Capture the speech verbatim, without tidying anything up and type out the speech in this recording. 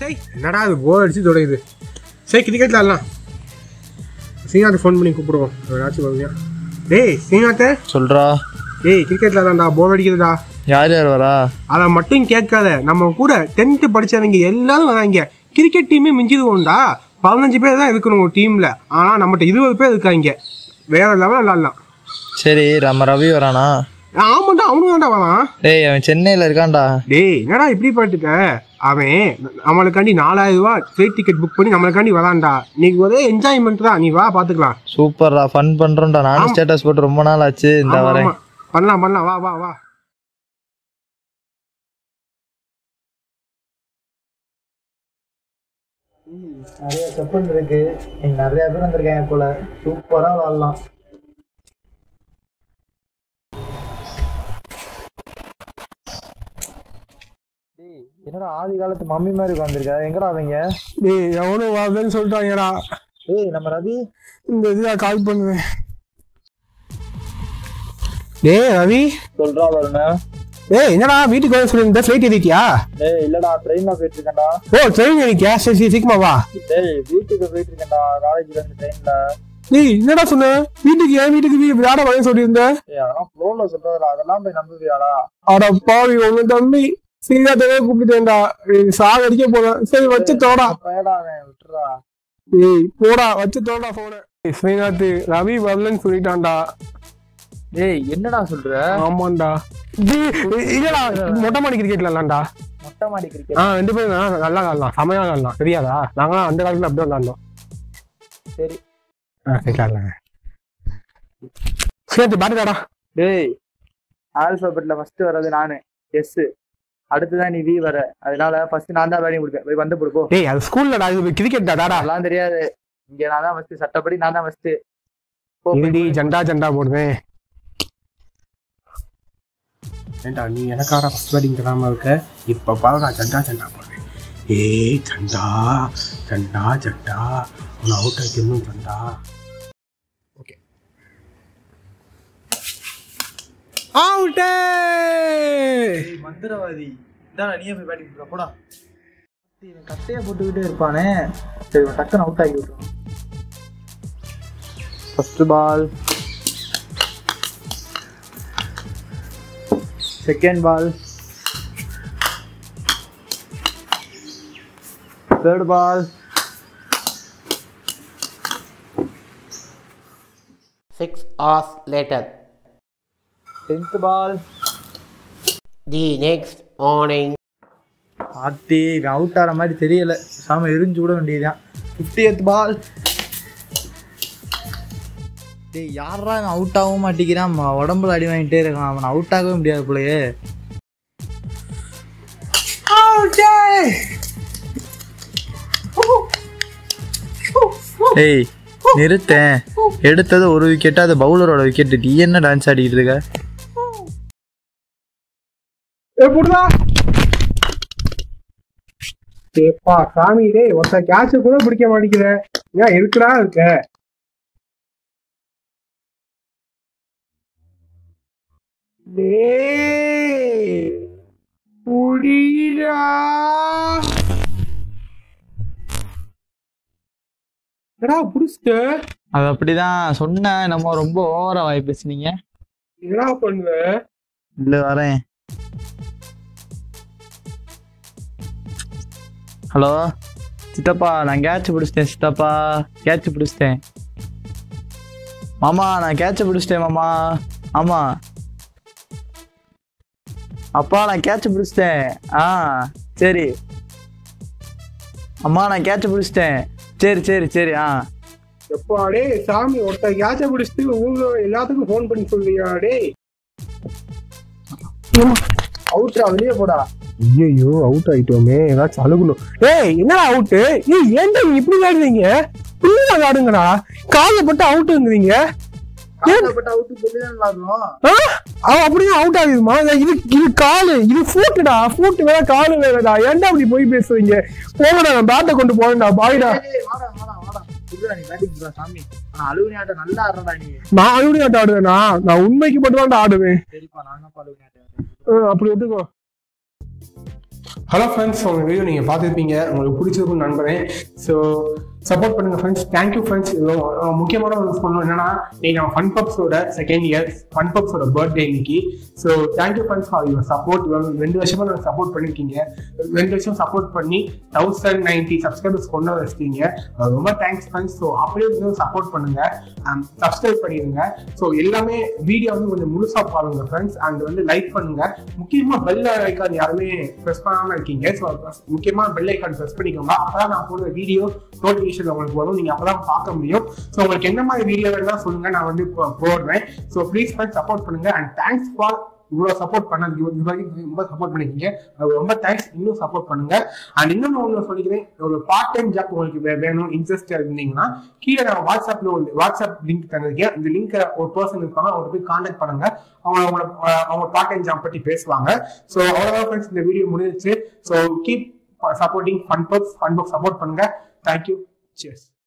சரி என்னடா அது போர் அடிச்சு தொடங்குது. சரி கிரிக்கெட் விளாடலாம். ஸ்ரீநாத் ஃபோன் பண்ணி கூப்பிடுவோம் ஏதாச்சும் வருவியா? டேய் ஸ்ரீநாத் சொல்றா. டேய் கிரிக்கெட் விளாடலாம்டா, போர் அடிக்குதுடா. யார் யார் வரா? அதை மட்டும் கேட்காத, நம்ம கூட டென்த்து படிச்சவங்க எல்லாரும் வராங்க. கிரிக்கெட் டீமே மிஞ்சிடுவோம்டா. பதினஞ்சு பேர் தான் இருக்கணும் ஒரு டீம்ல, ஆனால் நம்மகிட்ட இருபது பேர் இருக்காங்க. வேற லெவலில் விளாடலாம். சரி நம்ம ரவி வரானா? ஆமாண்டா அவனு தான்டா வரான். டேய் அவன் சென்னையில் இருக்கான்டா. டேய் என்னடா இப்படி பாட்டுக்க, அவன் நம்மளுக்காண்டி நாலாயிரம் ரூபா ஃப்ளைட் டிக்கெட் புக் பண்ணி நம்மளுக்காண்டி வரான்டா. இன்னைக்கு ஒரே என்ஜாய்மெண்ட் தான், நீ வா பார்த்துக்கலாம். சூப்பர்டா, ஃபன் பண்ணுறோம்டா. நானும் ஸ்டேட்டஸ் போட்டு ரொம்ப நாள் ஆச்சு. இந்த வரேன். பண்ணலாம் பண்ணலாம், வா வா வா. நிறைய செப்பல் இருக்கு, நிறைய பேர் வந்திருக்காங்க போல. சூப்பராக விளாடலாம். என்னடா ஆதி காலத்து மம்மி மாதிரி உட்காந்துருக்கா? எங்கடா அவங்க? டேய் எவனும் வாதுன்னு சொல்லிட்டாங்கடா. ஏய் நம்ம ரவி இந்த இதுதான் கால் பண்ணுவேன். டேய் ரவி சொல்றா வருணா. ஏய் என்னடா வீட்டுக்கு வர சொல்லியிருந்த, ஃப்ளைட் ஏறிட்டியா? டேய் இல்லடா ட்ரெயின்ல போயிட்டு இருக்கேன்டா. ஓ ட்ரெயின் ஏறிட்டியா? சரி சரி சீக்கிரமா வா. டேய் வீட்டுக்கு போயிட்டு இருக்கேன்டா, காலேஜ்ல இருந்து ட்ரெயின்ல. டேய் என்னடா சொன்ன? வீட்டுக்கு ஏன் வீட்டுக்கு விளையாட வரேன்னு சொல்லியிருந்த? ஏய் அதெல்லாம் ஃப்ளோல சொல்றதுடா, அதெல்லாம் போய் நம்புவியாடா? அட பாவி ஒண்ணு தம்பி, சீக்கிரத்தவே கூப்பிட்டேன்டா. சாக அடிக்க போறேன். சரி வச்சு தோடா. பயடா விட்டுறா. ஏய் போடா வச்சு தோடா போன. ஸ்ரீநாத் ரவி வரலன்னு சொல்லிட்டான்டா. ஏய் என்னடா சொல்ற? ஆமாண்டா. இல்லடா மொட்டை மாடி கிரிக்கெட் விளாடலாம்டா. மொட்டை மாடி கிரிக்கெட்? ஆ ரெண்டு பேரும் நல்லா விளாடலாம், செமையா விளாடலாம். தெரியாதா? நாங்களாம் அந்த காலத்துல அப்படியே விளாண்டோம். சரி ஆ சரி விளாடலாங்க. சரி பாட்டுக்காடா. டேய் ஆல்பாபெட்ல ஃபர்ஸ்ட் வர்றது நானு, எஸ். அடுத்துதான் நீ வி வர, அதனால ஃபர்ஸ்ட் நான் தான் பேட்டிங் கொடுப்பேன். போய் வந்து போடுப்போ. டேய் அது ஸ்கூல்லடா, இது கிரிக்கெட் டாடா. அதெல்லாம் தெரியாது, இங்க நான் தான் ஃபர்ஸ்ட். சட்டப்படி நான் தான் ஃபர்ஸ்ட். இடி ஜண்டா ஜண்டா போடுவேன். ஏண்டா நீ எனக்காக ஃபர்ஸ்ட் பேட்டிங் தராம இருக்க, இப்போ பாரு நான் ஜண்டா ஜண்டா போடுவேன். ஏய் ஜண்டா ஜண்டா ஜண்டா, உன்னை அவுட் ஆகிக்கணும் ஜண்டா. ஓகே அவுட்டே. மந்திரவாதி இதான், நீயே போய் பேட்டிங் கொடுக்க போடா. இவன் கட்டையை போட்டுக்கிட்டே இருப்பானே. சரி டக்குன்னு அவுட் ஆகி விட்டுருவான். First ball, second ball, third ball, Six hours later. tenth ball. The next morning. ஆத்தி அவுட் ஆகிற மாதிரி தெரியல, சாம எரிஞ்சு விட வேண்டியதுதான். Fiftieth ball. டேய் யாரா அவன் அவுட் ஆகவும் மாட்டேங்கிறான், உடம்புல அடி வாங்கிட்டே இருக்கான். அவன் அவுட் ஆகவே முடியாது போலயே. ஏய் நிறுத்தேன், எடுத்தது ஒரு விக்கெட், அது பவுலரோட விக்கெட். நீ என்ன டான்ஸ் ஆடிக்கிட்டு இருக்க? ஏப்பா சாமி டேய், ஒருத்த கேட்ச கூட பிடிக்க மாட்டேங்கிற, ஏன் இருக்குடா இருக்க? டேய் புடிடா. என்னடா புடிச்சிட்ட? அது அப்படிதான் சொன்னேன், நம்ம ரொம்ப ஓவரா வாய் பேசுனீங்க. என்னடா பண்ணுவ? இல்ல வரேன். ஹலோ சித்தப்பா, நான் கேட்ச் பிடிச்சிட்டேன். சித்தப்பா கேட்ச் பிடிச்சிட்டேன். மாமா நான் கேட்ச பிடிச்சிட்டேன் மாமா. ஆமா அப்பா நான் கேட்ச் பிடிச்சிட்டேன். ஆ சரி அம்மா நான் கேட்ச் பிடிச்சிட்டேன். சரி சரி சரி. ஆ எப்பாடே சாமி, ஒருத்த கேட்ச பிடிச்சிட்டு ஊர்ல எல்லாத்துக்கும் ஃபோன் பண்ணி சொல்றியா? டே அவுட்ரா, வெளியே போடா. ஐயோ அவுட் ஆயிட்டோமே, ஏதாச்சும் அழுகணும். ஏய் என்னடா அவுட்டு? ஏய் ஏன்டா நீங்க இப்படி விளையாடுறீங்க? புள்ளியா விளையாடுங்கடா, காயப்பட்டு அவுட்டுங்கிறீங்க. அவன் அப்படியே அவுட் ஆகுதுமா? இது இது காலு, இது ஃபூட்டுடா. ஃபூட்டு வேற காலு வேறடா. ஏன்டா அப்படி போய் பேசுறீங்க? போங்கடா, நான் பேட்டை கொண்டு போறேன்டா. பாய்டா. நான் அழுகுனி ஆட்டம் ஆடுவேனா? நான் உண்மைக்கு மட்டும் தான் ஆடுவேன். அப்படி ஒத்துக்கோ. ஹலோ ஃப்ரெண்ட்ஸ், உங்கள் வீடியோ நீங்கள் பார்த்துருப்பீங்க, உங்களுக்கு பிடிச்சிருக்குன்னு நம்புறேன். ஸோ சப்போர்ட் பண்ணுங்க ஃப்ரெண்ட்ஸ். Thank you friends. முக்கியமான ஒரு சொல்லணும் என்னன்னா, இன்னைக்கு நம்ம ஃபன் பப்ஸோட செகண்ட் இயர் ஃபன் பப்ஸோட பர்த்டே இன்னைக்கு. So thank you friends for your support. ரெண்டு வருஷமா நாங்கள் சப்போர்ட் பண்ணிருக்கீங்க. ரெண்டு வருஷம் சப்போர்ட் பண்ணி தௌசண்ட் நைன்டி சப்ஸ்கிரைபர்ஸ் கொண்டு வச்சிட்டீங்க. ரொம்ப தேங்க்ஸ் ஃப்ரெண்ட்ஸ். ஸோ அப்படியே வந்து சப்போர்ட் பண்ணுங்க, சப்ஸ்கிரைப் பண்ணிடுங்க. ஸோ எல்லாமே வீடியோ வந்து கொஞ்சம் முழுசா பாருங்க ஃப்ரெண்ட்ஸ். அண்ட் வந்து லைக் பண்ணுங்க. முக்கியமா பெல் ஐக்கான் யாருமே ப்ரெஸ் பண்ணாம இருக்கீங்க. ஸோ முக்கியமா பெல் ஐக்கான் ப்ரெஸ் பண்ணிக்கோங்க. அப்பதான் நான் போடுற வீடியோ நோட்டிஃபிகேஷன் உங்களுக்கு வரும். நீங்க அப்பதான் பார்க்க முடியும். ஸோ உங்களுக்கு என்ன மாதிரி வீடியோ வேணா சொல்லுங்க, நான் வந்து போடுறேன். ஸோ ப்ளீஸ் ஃப்ரெண்ட்ஸ் சப்போர்ட் பண்ணுங்க. அண்ட் தேங்க்ஸ் ஃபார் இவ்வளோ சப்போர்ட் பண்ணதுக்கு, இது வரைக்கும் ரொம்ப சப்போர்ட் பண்ணிருக்கீங்க, ரொம்ப தேங்க்ஸ். இன்னும் சப்போர்ட் பண்ணுங்க. அண்ட் இன்னொன்று ஒன்று சொல்லிக்கிறேன், ஒரு பார்ட் டைம் ஜாப் உங்களுக்கு வேணும், இன்ட்ரெஸ்ட் இருந்தீங்கன்னா கீழே நான் வாட்ஸ்அப்ல ஒரு வாட்ஸ்அப் லிங்க் தந்திருக்கேன். இந்த லிங்க் ஒரு பர்சன் இருப்பாங்க, அவங்க போய் கான்டாக்ட் பண்ணுங்க. அவங்க அவங்களோட அவங்க பார்ட் டைம் ஜாப் பற்றி பேசுவாங்க. ஸோ அவ்வளோதான் ஃப்ரெண்ட்ஸ், இந்த வீடியோ முடிஞ்சிச்சு. So keep supporting Fun Pubs. Fun Pubs support பண்ணுங்க. தேங்க்யூ. Cheers.